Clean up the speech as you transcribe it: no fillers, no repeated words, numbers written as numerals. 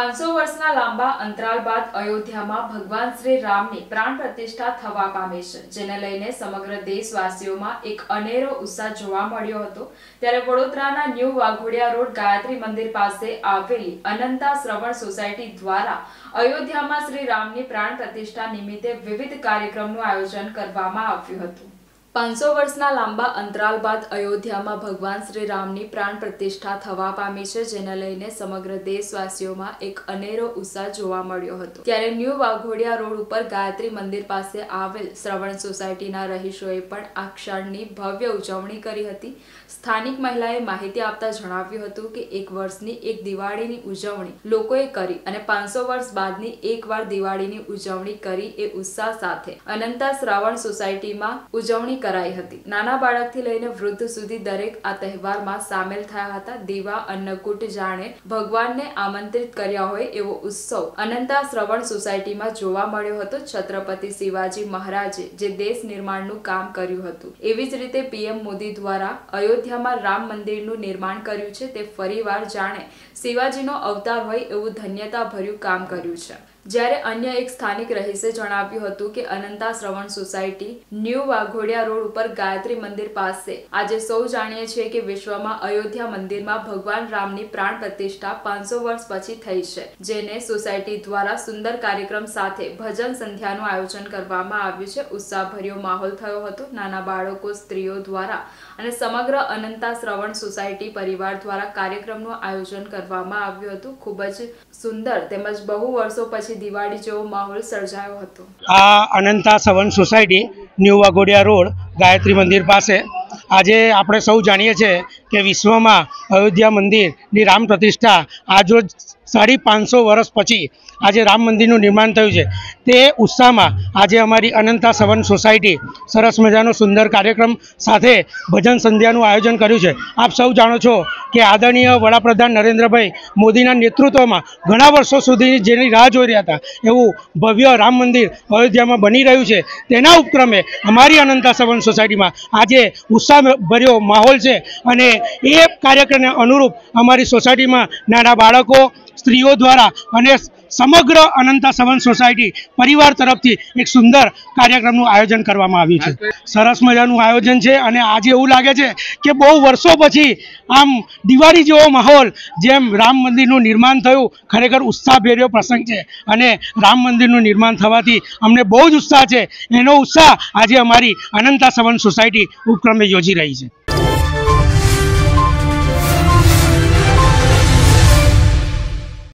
500 વર્ષના લાંબા અંતરાલ બાદ અયોધ્યામાં ભગવાન શ્રી રામની પ્રાણ પ્રતિષ્ઠા થવા પામી છે, જેને લઈને સમગ્ર દેશવાસીઓમાં એક અનેરો ઉત્સાહ જોવા મળ્યો હતો। ત્યારે વડોદરાના ન્યૂ વાઘોડિયા રોડ ગાયત્રી મંદિર પાસે આવેલી અનંતા શ્રવણ સોસાયટી દ્વારા અયોધ્યામાં શ્રી રામની પ્રાણ પ્રતિષ્ઠા નિમિત્તે વિવિધ કાર્યક્રમનું આયોજન કરવામાં આવ્યું હતું। 500 વર્ષના લાંબા અંતરાલ બાદ અયોધ્યામાં ભગવાન શ્રી રામની પ્રાણ પ્રતિષ્ઠા થવા પામી છે, જેને લઈને સમગ્ર દેશવાસીઓમાં એક અનેરો ઉત્સાહ જોવા મળ્યો હતો। ત્યારે ન્યૂ વાઘોડિયા રોડ ઉપર ગાયત્રી મંદિર પાસે આવેલ શ્રવણ સોસાયટીના રહીશોએ પણ આ ક્ષણની ભવ્ય ઉજવણી કરી હતી। સ્થાનિક મહિલાએ માહિતી આપતા જણાવ્યું હતું કે એક વર્ષની એક દિવાળીની ઉજવણી લોકોએ કરી અને 500 વર્ષ બાદની એકવાર દિવાળીની ઉજવણી કરી એ ઉત્સાહ સાથે અનંતા શ્રવણ સોસાયટીમાં ઉજવણી कराई हती। नाना बाळकथी लईने वृद्ध सुधी दरेक आ तहेवारमां सामेल थया हता। दीवा अन्नकूट जाणे भगवानने आमंत्रित कर्या होय एवो उत्सव अनंता श्रवण सोसायटीमां जोवा मळ्यो हतो। छत्रपति शिवाजी महाराजे जे देश निर्माणनुं काम कर्युं हतुं, एवी ज रीते पीएम मोदी द्वारा अयोध्यामां राम मंदिरनुं निर्माण कर्युं छे। ते फरीवार जाणे शिवाजीनो अवतार होय एवुं धन्यताभर्युं काम कर्युं छे। જ્યારે અન્ય એક સ્થાનિક રહીશે જણાવ્યું હતું કે Ananta Shravan society new Waghodia road ઉપર ગાયત્રી મંદિર પાસે આજે સૌ જાણીએ છીએ કે વિશ્વમાં અયોધ્યા મંદિરમાં ભગવાન રામની પ્રાણ પ્રતિષ્ઠા 500 વર્ષ પછી થઈ છે, જેને સોસાયટી દ્વારા સુંદર કાર્યક્રમ સાથે ભજન સંધ્યાનું આયોજન કરવામાં આવ્યું છે। ઉત્સાહભર્યો માહોલ થયો હતો। નાના બાળકો, સ્ત્રીઓ દ્વારા અને સમગ્ર અનંતા શ્રવણ સોસાયટી પરિવાર દ્વારા કાર્યક્રમનું આયોજન કરવામાં આવ્યું હતું। ખૂબ જ સુંદર તેમજ બહુ વર્ષો પછી दिवाળી જેવો માહોલ સર્જાયો હતો। આ Ananta Shravan society new Waghodia road Gayatri Mandir પાસે આજે આપણે સૌ જાણીએ છીએ કે વિશ્વમાં અયોધ્યા મંદિરની રામ પ્રતિષ્ઠા આજરોજ 550 વર્ષ પછી આજે રામ મંદિરનું નિર્માણ થયું છે। તે ઉત્સાહમાં આજે અમારી અનંતા શ્રવણ સોસાયટી સરસ મજાનો સુંદર કાર્યક્રમ સાથે ભજન સંધ્યાનું આયોજન કર્યું છે। આપ સૌ જાણો છો કે આદરણીય વડાપ્રધાન નરેન્દ્રભાઈ મોદીના નેતૃત્વમાં ઘણા વર્ષો સુધી જેની રાહ જોઈ રહ્યા હતા એવું ભવ્ય રામ મંદિર અયોધ્યામાં બની રહ્યું છે। તેના ઉપક્રમે અમારી અનંતા શ્રવણ સોસાયટીમાં આજે ઉત્સાહભર્યો માહોલ છે અને એ કાર્યક્રમને અનુરૂપ અમારી સોસાયટીમાં નાના બાળકો, સ્ત્રીઓ દ્વારા અને સમગ્ર અનંતા શ્રવણ સોસાયટી પરિવાર તરફથી એક સુંદર કાર્યક્રમનું આયોજન કરવામાં આવ્યું છે। સરસ મજાનું આયોજન છે અને આજે એવું લાગે છે કે બહુ વર્ષો પછી આમ દિવાળી જેવો માહોલ, જેમ રામ મંદિરનું નિર્માણ થયું, ખરેખર ઉત્સાહભેર્યો પ્રસંગ છે અને રામ મંદિરનું નિર્માણ થવાથી અમને બહુ જ ઉત્સાહ છે। એનો ઉત્સાહ આજે અમારી અનંતા શ્રવણ સોસાયટી ઉપક્રમે યોજી રહી છે।